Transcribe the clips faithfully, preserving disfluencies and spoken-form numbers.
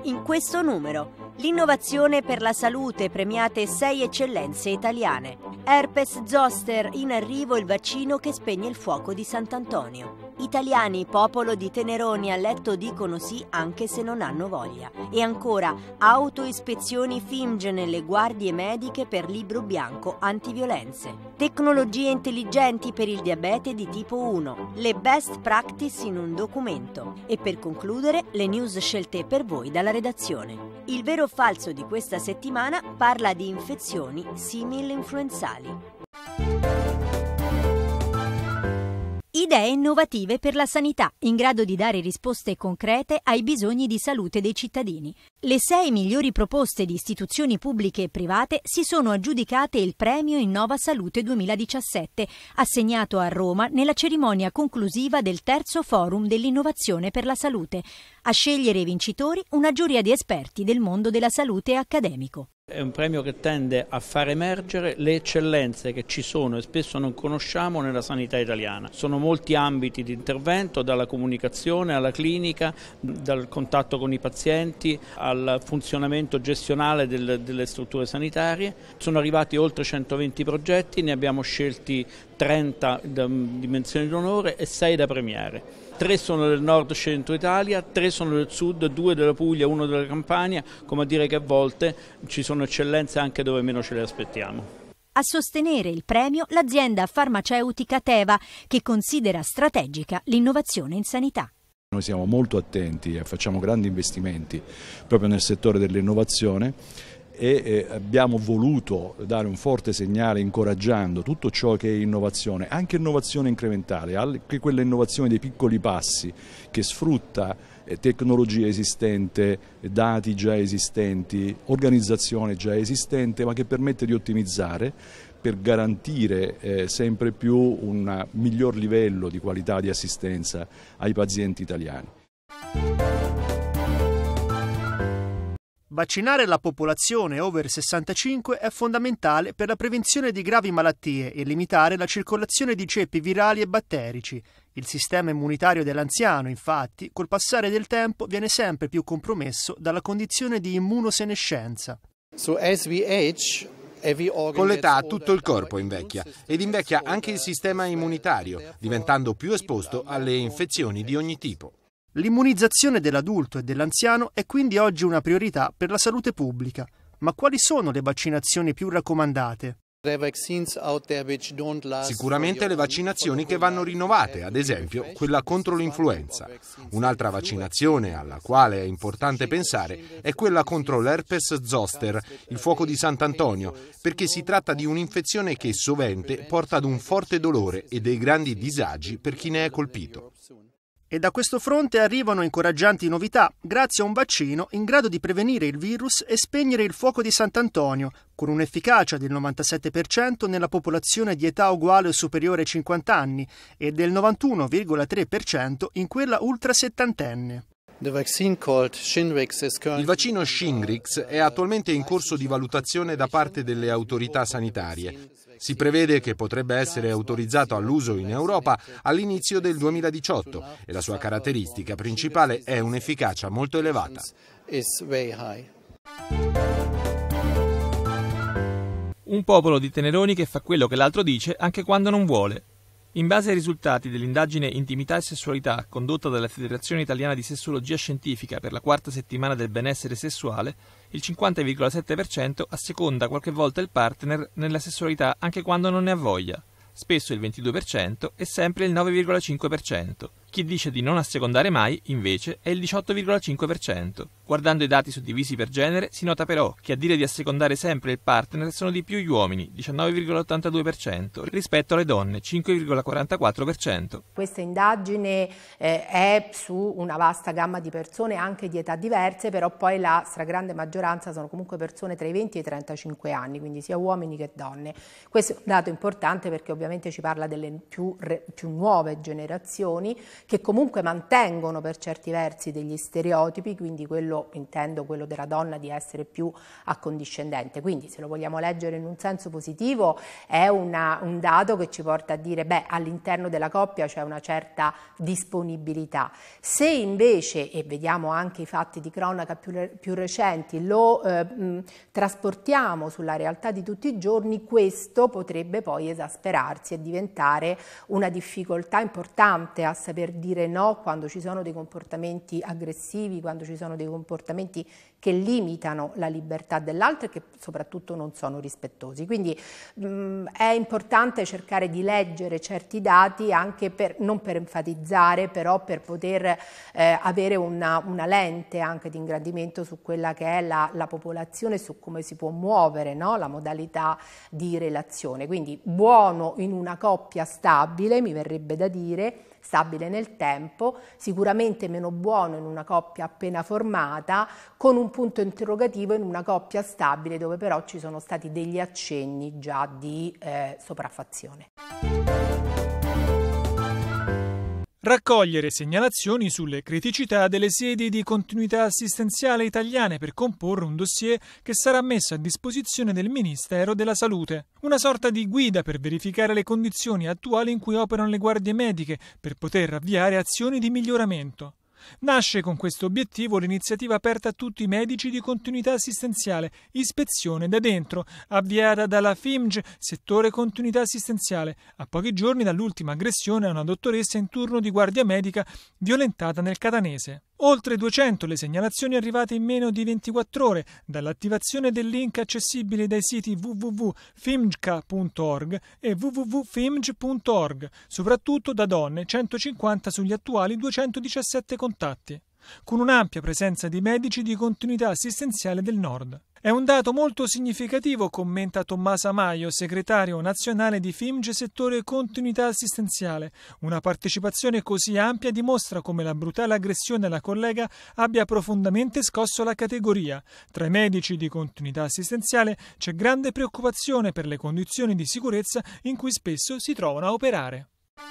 In questo numero, l'innovazione per la salute, premiate sei eccellenze italiane. Herpes zoster, in arrivo il vaccino che spegne il fuoco di Sant'Antonio. Italiani, popolo di teneroni, a letto dicono sì anche se non hanno voglia. E ancora, autoispezioni F I M G nelle guardie mediche per libro bianco antiviolenze. Tecnologie intelligenti per il diabete di tipo uno. Le best practice in un documento. E per concludere, le news scelte per voi dalla redazione. Il vero o falso di questa settimana parla di infezioni simil-influenzali. Idee innovative per la sanità, in grado di dare risposte concrete ai bisogni di salute dei cittadini. Le sei migliori proposte di istituzioni pubbliche e private si sono aggiudicate il premio Innova Salute duemiladiciassette, assegnato a Roma nella cerimonia conclusiva del terzo forum dell'innovazione per la salute. A scegliere i vincitori una giuria di esperti del mondo della salute accademico. È un premio che tende a far emergere le eccellenze che ci sono e spesso non conosciamo nella sanità italiana. Sono molti ambiti di intervento, dalla comunicazione alla clinica, dal contatto con i pazienti al funzionamento gestionale del, delle strutture sanitarie. Sono arrivati oltre centoventi progetti, ne abbiamo scelti trenta da dimensioni d'onore e sei da premiare. Tre sono del nord-centro Italia, tre sono del sud, due della Puglia, uno della Campania, come a dire che a volte ci sono eccellenze anche dove meno ce le aspettiamo. A sostenere il premio l'azienda farmaceutica Teva, che considera strategica l'innovazione in sanità. Noi siamo molto attenti e facciamo grandi investimenti proprio nel settore dell'innovazione e abbiamo voluto dare un forte segnale incoraggiando tutto ciò che è innovazione, anche innovazione incrementale, anche quella innovazione dei piccoli passi che sfrutta tecnologia esistente, dati già esistenti, organizzazione già esistente, ma che permette di ottimizzare per garantire eh, sempre più un miglior livello di qualità di assistenza ai pazienti italiani. Vaccinare la popolazione over sessantacinque è fondamentale per la prevenzione di gravi malattie e limitare la circolazione di ceppi virali e batterici. Il sistema immunitario dell'anziano, infatti, col passare del tempo viene sempre più compromesso dalla condizione di immunosenescenza. So as we age, Con l'età tutto il corpo invecchia ed invecchia anche il sistema immunitario, diventando più esposto alle infezioni di ogni tipo. L'immunizzazione dell'adulto e dell'anziano è quindi oggi una priorità per la salute pubblica. Ma quali sono le vaccinazioni più raccomandate? Sicuramente le vaccinazioni che vanno rinnovate, ad esempio quella contro l'influenza. Un'altra vaccinazione alla quale è importante pensare è quella contro l'herpes zoster, il fuoco di Sant'Antonio, perché si tratta di un'infezione che sovente porta ad un forte dolore e dei grandi disagi per chi ne è colpito. E da questo fronte arrivano incoraggianti novità, grazie a un vaccino in grado di prevenire il virus e spegnere il fuoco di Sant'Antonio, con un'efficacia del novantasette per cento nella popolazione di età uguale o superiore ai cinquanta anni e del novantuno virgola tre per cento in quella ultrasettantenne. Il vaccino Shingrix è attualmente in corso di valutazione da parte delle autorità sanitarie. Si prevede che potrebbe essere autorizzato all'uso in Europa all'inizio del duemiladiciotto e la sua caratteristica principale è un'efficacia molto elevata. Un popolo di teneroni che fa quello che l'altro dice anche quando non vuole. In base ai risultati dell'indagine Intimità e Sessualità condotta dalla Federazione Italiana di Sessologia Scientifica per la quarta settimana del benessere sessuale, il cinquanta virgola sette per cento asseconda qualche volta il partner nella sessualità anche quando non ne ha voglia, spesso il ventidue per cento e sempre il nove virgola cinque per cento. Chi dice di non assecondare mai, invece, è il diciotto virgola cinque per cento. Guardando i dati suddivisi per genere, si nota però che a dire di assecondare sempre il partner sono di più gli uomini, diciannove virgola ottantadue per cento, rispetto alle donne, cinque virgola quarantaquattro per cento. Questa indagine eh, è su una vasta gamma di persone, anche di età diverse, però poi la stragrande maggioranza sono comunque persone tra i venti e i trentacinque anni, quindi sia uomini che donne. Questo è un dato importante perché ovviamente ci parla delle più, più nuove generazioni, che comunque mantengono per certi versi degli stereotipi, quindi quello ruolo, intendo quello della donna, di essere più accondiscendente. Quindi, se lo vogliamo leggere in un senso positivo, è una, un dato che ci porta a dire, beh, all'interno della coppia c'è una certa disponibilità. Se invece, e vediamo anche i fatti di cronaca più, più recenti, lo eh, mh, trasportiamo sulla realtà di tutti i giorni, questo potrebbe poi esasperarsi e diventare una difficoltà importante a saper dire no quando ci sono dei comportamenti aggressivi, quando ci sono dei comportamenti che limitano la libertà dell'altro e che soprattutto non sono rispettosi. Quindi mh, è importante cercare di leggere certi dati anche per, non per enfatizzare, però per poter eh, avere una, una lente anche di ingrandimento su quella che è la, la popolazione, su come si può muovere, no? La modalità di relazione. Quindi buono in una coppia stabile, mi verrebbe da dire, stabile nel tempo, sicuramente meno buono in una coppia appena formata, con un punto interrogativo in una coppia stabile dove però ci sono stati degli accenni già di eh, sopraffazione. Raccogliere segnalazioni sulle criticità delle sedi di continuità assistenziale italiane per comporre un dossier che sarà messo a disposizione del Ministero della Salute. Una sorta di guida per verificare le condizioni attuali in cui operano le guardie mediche per poter avviare azioni di miglioramento. Nasce con questo obiettivo l'iniziativa aperta a tutti i medici di continuità assistenziale, Ispezione da dentro, avviata dalla F I M G, settore continuità assistenziale, a pochi giorni dall'ultima aggressione a una dottoressa in turno di guardia medica violentata nel catanese. Oltre duecento le segnalazioni arrivate in meno di ventiquattro ore dall'attivazione del link accessibile dai siti w w w punto fimgca punto org e w w w punto fimg punto org, soprattutto da donne, centocinquanta sugli attuali duecentodiciassette contatti, con un'ampia presenza di medici di continuità assistenziale del Nord. È un dato molto significativo, commenta Tommaso Amaio, segretario nazionale di F I M G settore continuità assistenziale. Una partecipazione così ampia dimostra come la brutale aggressione alla collega abbia profondamente scosso la categoria. Tra i medici di continuità assistenziale c'è grande preoccupazione per le condizioni di sicurezza in cui spesso si trovano a operare.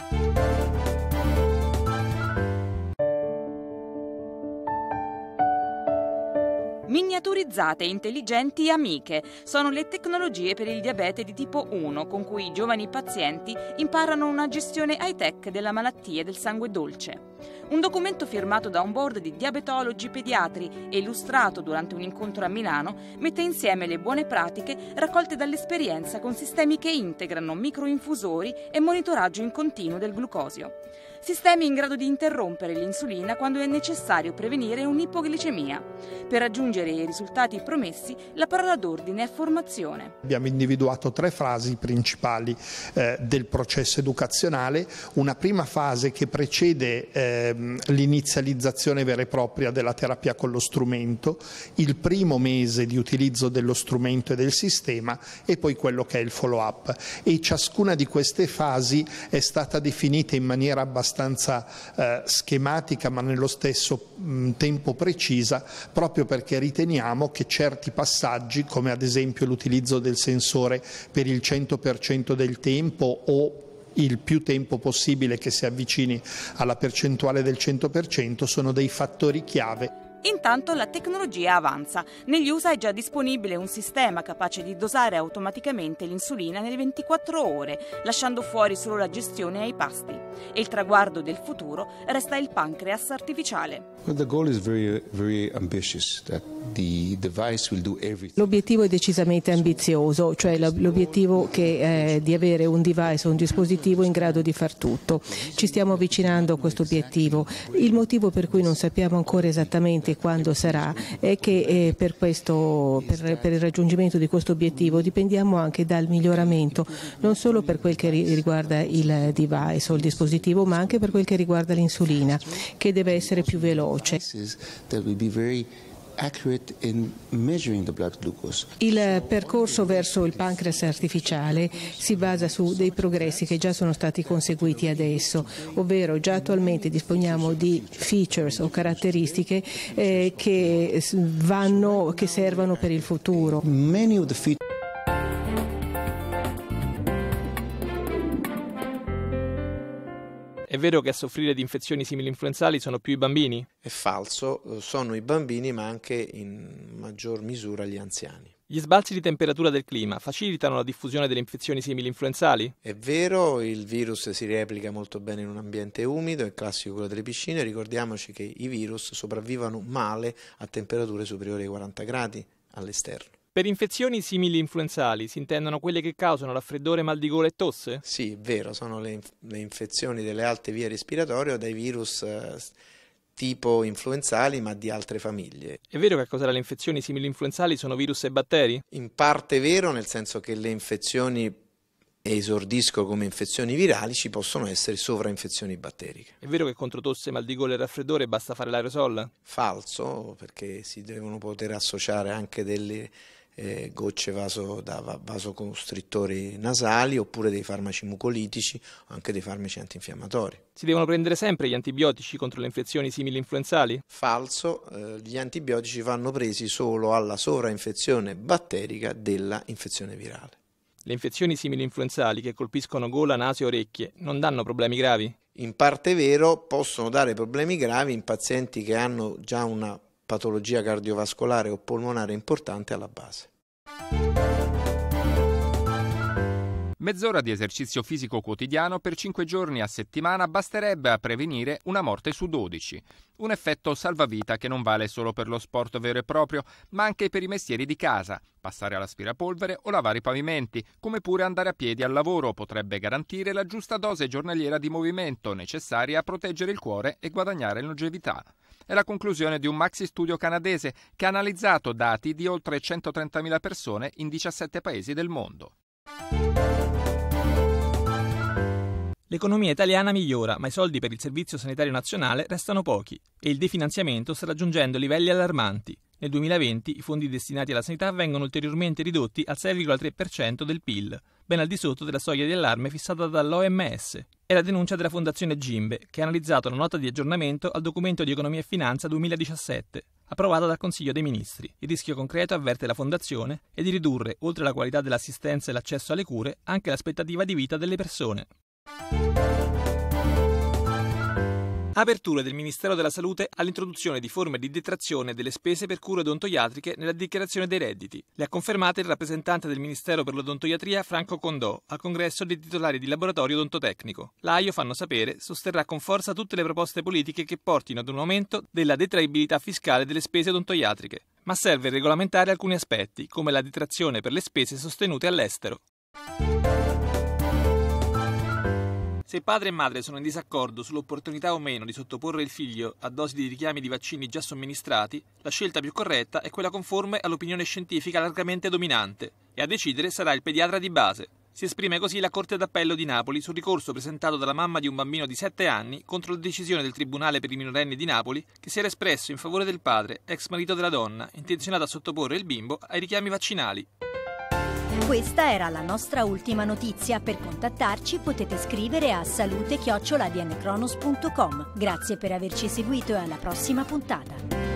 Miniaturizzate, intelligenti, amiche sono le tecnologie per il diabete di tipo uno con cui i giovani pazienti imparano una gestione high-tech della malattia del sangue dolce. Un documento firmato da un board di diabetologi pediatri e illustrato durante un incontro a Milano mette insieme le buone pratiche raccolte dall'esperienza con sistemi che integrano microinfusori e monitoraggio in continuo del glucosio. Sistemi in grado di interrompere l'insulina quando è necessario prevenire un'ipoglicemia. Per raggiungere i risultati promessi, la parola d'ordine è formazione. Abbiamo individuato tre fasi principali eh, del processo educazionale. Una prima fase che precede eh, l'inizializzazione vera e propria della terapia con lo strumento, il primo mese di utilizzo dello strumento e del sistema e poi quello che è il follow-up. E ciascuna di queste fasi è stata definita in maniera abbastanza abbastanza eh, schematica ma nello stesso mh, tempo precisa, proprio perché riteniamo che certi passaggi, come ad esempio l'utilizzo del sensore per il cento per cento del tempo o il più tempo possibile che si avvicini alla percentuale del cento per cento, sono dei fattori chiave. Intanto la tecnologia avanza. Negli U S A è già disponibile un sistema capace di dosare automaticamente l'insulina nelle ventiquattro ore, lasciando fuori solo la gestione ai pasti. E il traguardo del futuro resta il pancreas artificiale. L'obiettivo è decisamente ambizioso, cioè l'obiettivo che è di avere un device o un dispositivo in grado di far tutto. Ci stiamo avvicinando a questo obiettivo. Il motivo per cui non sappiamo ancora esattamente quando sarà è che eh, per, questo, per, per il raggiungimento di questo obiettivo dipendiamo anche dal miglioramento, non solo per quel che riguarda il device o il dispositivo, ma anche per quel che riguarda l'insulina, che deve essere più veloce. Il percorso verso il pancreas artificiale si basa su dei progressi che già sono stati conseguiti adesso, ovvero già attualmente disponiamo di features o caratteristiche eh, che vanno, che servono per il futuro. È vero che a soffrire di infezioni simili-influenzali sono più i bambini? È falso, sono i bambini ma anche in maggior misura gli anziani. Gli sbalzi di temperatura del clima facilitano la diffusione delle infezioni simili-influenzali? È vero, il virus si replica molto bene in un ambiente umido, è classico quello delle piscine. Ricordiamoci che i virus sopravvivono male a temperature superiori ai quaranta gradi all'esterno. Per infezioni simili-influenzali si intendono quelle che causano raffreddore, mal di gola e tosse? Sì, è vero, sono le, inf- le infezioni delle alte vie respiratorie o dai virus eh, tipo influenzali ma di altre famiglie. È vero che a causare le infezioni simili-influenzali sono virus e batteri? In parte è vero, nel senso che le infezioni esordiscono come infezioni virali, ci possono essere sovrainfezioni batteriche. È vero che contro tosse, mal di gola e raffreddore basta fare l'aerosol? Falso, perché si devono poter associare anche delle eh, gocce vaso, da vasocostrittori nasali oppure dei farmaci mucolitici o anche dei farmaci antinfiammatori. Si devono prendere sempre gli antibiotici contro le infezioni simili-influenzali? Falso, eh, gli antibiotici vanno presi solo alla sovrainfezione batterica della infezione virale. Le infezioni simili-influenzali che colpiscono gola, naso e orecchie non danno problemi gravi? In parte è vero, possono dare problemi gravi in pazienti che hanno già una patologia cardiovascolare o polmonare importante alla base. Mezz'ora di esercizio fisico quotidiano per cinque giorni a settimana basterebbe a prevenire una morte su dodici. Un effetto salvavita che non vale solo per lo sport vero e proprio, ma anche per i mestieri di casa. Passare all'aspirapolvere o lavare i pavimenti, come pure andare a piedi al lavoro, potrebbe garantire la giusta dose giornaliera di movimento necessaria a proteggere il cuore e guadagnare longevità. È la conclusione di un maxi studio canadese che ha analizzato dati di oltre centotrentamila persone in diciassette paesi del mondo. L'economia italiana migliora, ma i soldi per il Servizio Sanitario Nazionale restano pochi e il definanziamento sta raggiungendo livelli allarmanti. Nel duemilaventi i fondi destinati alla sanità vengono ulteriormente ridotti al sei virgola tre per cento del P I L, ben al di sotto della soglia di allarme fissata dall'O M S. È la denuncia della Fondazione Gimbe, che ha analizzato la nota di aggiornamento al documento di economia e finanza duemiladiciassette, approvata dal Consiglio dei Ministri. Il rischio concreto, avverte la Fondazione, è di ridurre, oltre alla qualità dell'assistenza e l'accesso alle cure, anche l'aspettativa di vita delle persone. Aperture del Ministero della Salute all'introduzione di forme di detrazione delle spese per cure odontoiatriche nella dichiarazione dei redditi. Le ha confermate il rappresentante del Ministero per l'Odontoiatria Franco Condò al congresso dei titolari di laboratorio odontotecnico. L'A I O, fanno sapere, sosterrà con forza tutte le proposte politiche che portino ad un aumento della detraibilità fiscale delle spese odontoiatriche. Ma serve regolamentare alcuni aspetti, come la detrazione per le spese sostenute all'estero. Se padre e madre sono in disaccordo sull'opportunità o meno di sottoporre il figlio a dosi di richiami di vaccini già somministrati, la scelta più corretta è quella conforme all'opinione scientifica largamente dominante, e a decidere sarà il pediatra di base. Si esprime così la Corte d'Appello di Napoli sul ricorso presentato dalla mamma di un bambino di sette anni contro la decisione del Tribunale per i minorenni di Napoli, che si era espresso in favore del padre, ex marito della donna, intenzionato a sottoporre il bimbo ai richiami vaccinali. Questa era la nostra ultima notizia. Per contattarci potete scrivere a salute chiocciola a d n cronos punto com. Grazie per averci seguito e alla prossima puntata.